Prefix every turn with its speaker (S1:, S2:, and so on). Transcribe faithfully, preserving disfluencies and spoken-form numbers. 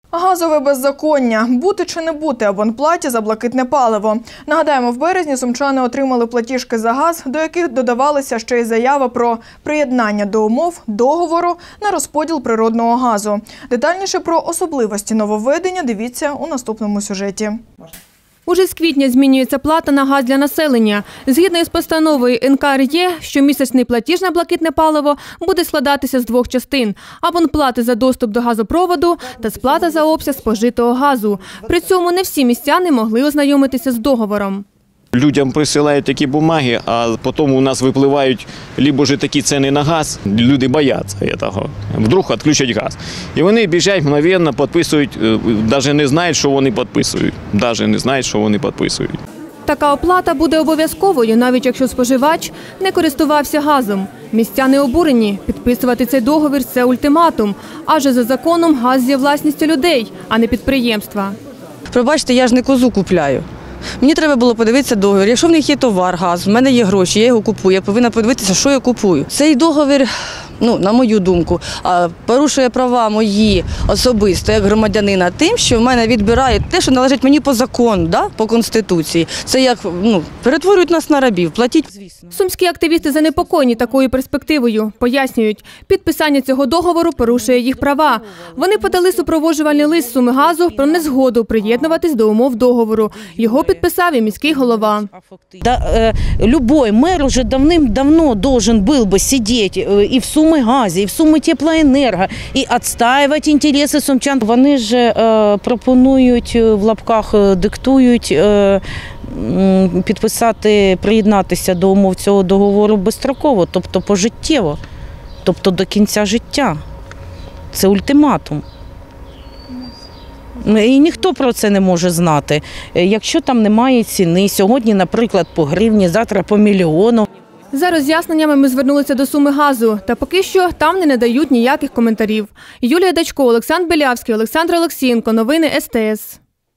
S1: Газове беззаконня. Бути чи не бути абонплаті за блакитне паливо. Нагадаємо, в березні сумчани отримали платіжки за газ, до яких додавалася ще й заява про приєднання до умов договору на розподіл природного газу. Детальніше про особливості нововведення дивіться у наступному сюжеті.
S2: Уже з квітня змінюється плата на газ для населення. Згідно із постановою ен ка ер є, щомісячний платіж на блакитне паливо буде складатися з двох частин – абонплати за доступ до газопроводу та сплата за обсяг спожитого газу. При цьому не всі містяни могли ознайомитися з договором.
S3: Людям присилають такі бумаги, а потім у нас випливають либо ж такі ціни на газ, люди бояться цього, вдруг відключать газ. І вони біжать мгновенно, підписують, навіть не знають, що вони підписують, навіть не знають, що вони підписують.
S2: Така оплата буде обов'язковою, навіть якщо споживач не користувався газом. Містяни обурені. Підписувати цей договір – це ультиматум. Адже за законом газ є власністю людей, а не підприємства.
S4: Пробачте, я ж не козу купляю. Мені треба було подивитися договір. Якщо в них є товар, газ, в мене є гроші, я його купую, я повинна подивитися, що я купую. Цей договір, ну, на мою думку, порушує права мої особисто, як громадянина, тим, що в мене відбирають те, що належить мені по закону, да, по Конституції. Це як, ну, перетворюють нас на рабів, платіть.
S2: Сумські активісти занепокоєні такою перспективою. Пояснюють, підписання цього договору порушує їх права. Вони подали супроводжувальний лист Сумигазу про незгоду приєднуватись до умов договору. Його підписав і міський голова.
S5: Да, э, любой мэр уже давным-давно должен был бы сидеть э, и в Сумигазі, і в Сумитеплоенерго, і відстоювати інтереси сумчан. Вони ж э, пропонують, в лапках диктують, э, підписати, приєднатися до умов цього договору безстроково, тобто пожиттєво, тобто до кінця життя. Це ультиматум. І ніхто про це не може знати. Якщо там немає ціни, сьогодні, наприклад, по гривні, завтра по мільйону.
S2: За роз'ясненнями ми звернулися до Сумигазу, та поки що там не надають ніяких коментарів. Юлія Дачко, Олександр Белявський, Олександр Олексієнко. Новини ес те ес.